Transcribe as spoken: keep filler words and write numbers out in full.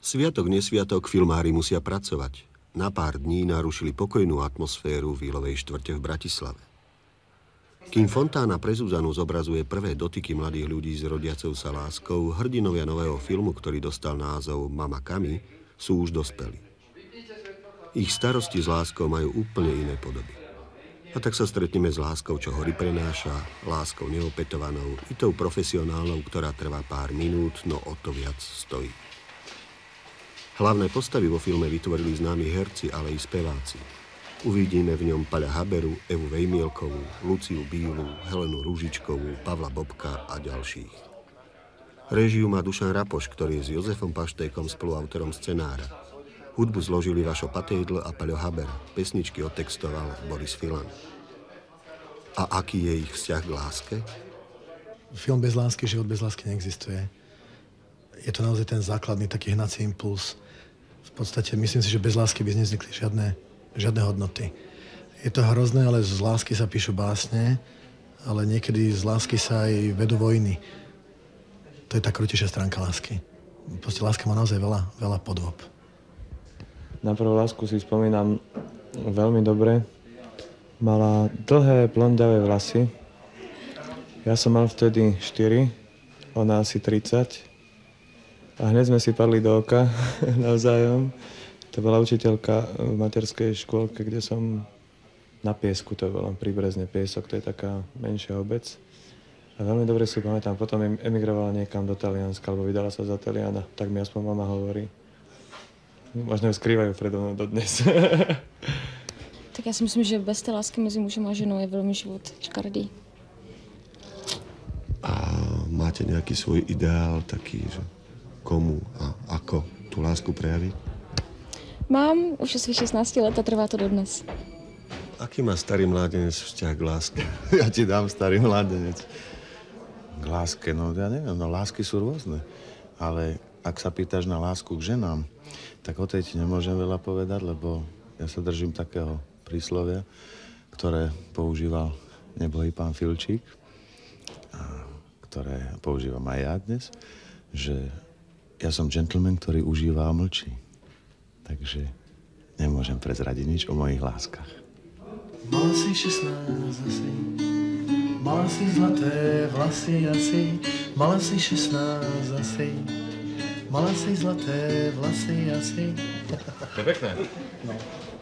Sviatok, nesviatok, filmári musia pracovať. Na pár dní narušili pokojnú atmosféru Vílovej štvrte v Bratislave. Kým Fontána pre Zuzanu zobrazuje prvé dotyky mladých ľudí s rodiacou sa láskou, hrdinovia nového filmu, ktorý dostal názov Mama Kami, sú už dospelí. Ich starosti s láskou majú úplne iné podoby. A tak sa stretneme s láskou, čo hory prenáša, láskou neopetovanou, i tou profesionálnou, ktorá trvá pár minút, no o to viac stojí. Hlavné postavy vo filme vytvorili známi herci, ale i speváci. Uvidíme v ňom Paľa Haberu, Evu Vejmielkovú, Luciu Bílu, Helenu Rúžičkovú, Pavla Bobka a ďalších. Réžiu má Dušan Rapoš, ktorý je s Jozefom Paštékom spoluautorom scenára. Hudbu zložili Vašo Patejdl a Paľo Haber. Pesničky otextoval Boris Filan. A aký je ich vzťah k láske? Film bez lásky, život bez lásky neexistuje. Je to naozaj ten základný taký hnací impuls. V podstate myslím si, že bez lásky by nevznikli žiadne, žiadne hodnoty. Je to hrozné, ale z lásky sa píšu básne, ale niekedy z lásky sa aj vedú vojny. To je tá krutejšia stránka lásky. Proste láska má naozaj veľa, veľa podôb. Na prvú lásku si spomínam veľmi dobre. Mala dlhé blondavé vlasy. Ja som mal vtedy štyri, ona asi tridsať. A hneď sme si padli do oka navzájom. To bola učiteľka v materskej škôlke, kde som na piesku, to bolo pri Brezne piesok, to je taká menšia obec. A veľmi dobre si pamätám, potom emigrovala niekam do Talianska, alebo vydala sa za Taliana, tak mi aspoň mama hovorí. Možno ju skrývajú predo mnou dodnes. Tak já si myslím, že bez té lásky mezi mužem a ženou je velmi život škaredý. A máte nejaký svoj ideál taký, že komu a ako tú lásku prejaviť? Mám už asi šestnáct let a trvá to dodnes. Aký má starý mládenec vzťah k láske? Ja ti dám, starý mládenec. K láske, no ja neviem, no lásky sú rôzne. Ale ak sa pýtaš na lásku k ženám, tak o tej ti nemôžem veľa povedať, lebo ja sa držím takého príslovia, ktoré používal nebohý pán Filčík, a ktoré používam aj ja dnes, že ja som gentleman, ktorý užíva a mlčí. Takže nemôžem prezradiť nič o mojich láskach. Mala si šestnáct asi, mala si zlaté vlasy asi, mala si šestnáct asi, mala si zlaté vlasy asi. To je pekné. No.